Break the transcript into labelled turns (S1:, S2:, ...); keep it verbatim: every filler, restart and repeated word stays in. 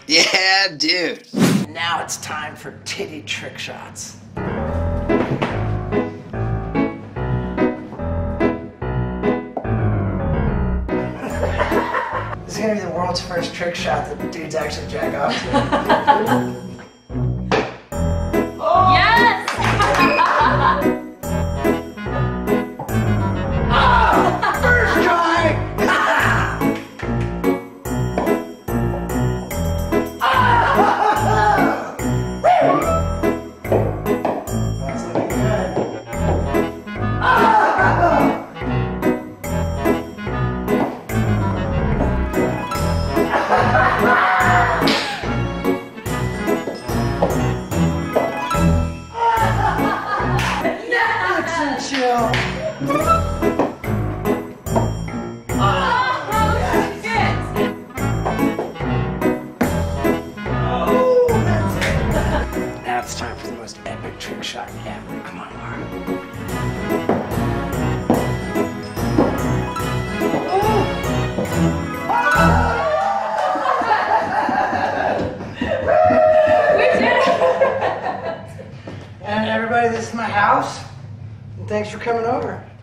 S1: Yeah, dude.
S2: Now it's time for titty trick shots. This is gonna be the world's first trick shot that dudes actually jack off to.
S3: Yes!
S2: Ah! First try! Ah! That's looking good. Ah! Netflix and chill. Now it's time for the most epic trick shot ever. Come on, Laura. And everybody, this is my house. And thanks for coming over.